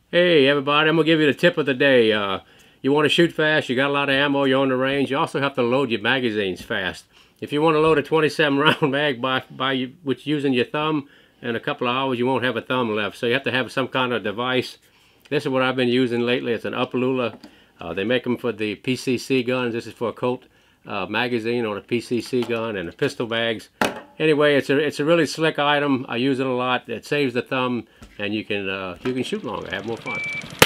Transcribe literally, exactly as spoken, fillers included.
Hey everybody, I'm gonna give you the tip of the day. Uh, you want to shoot fast, you got a lot of ammo, you're on the range. You also have to load your magazines fast. If you want to load a twenty-seven round mag by, by which using your thumb, in a couple of hours you won't have a thumb left. So you have to have some kind of device. This is what I've been using lately. It's an Upalula. Uh, they make them for the P C C guns. This is for a Colt uh, magazine on a P C C gun, and the pistol bags. Anyway, it's a it's a really slick item. I use it a lot. It saves the thumb, and you can uh, you can shoot longer, have more fun.